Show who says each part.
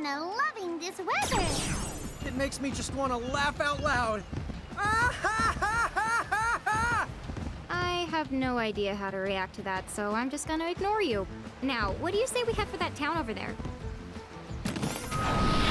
Speaker 1: I'm loving this weather.
Speaker 2: It makes me just want to laugh out loud. Ah, ha, ha, ha, ha, ha!
Speaker 3: I have no idea how to react to that, so I'm just gonna ignore you. Now, what do you say we head for that town over there?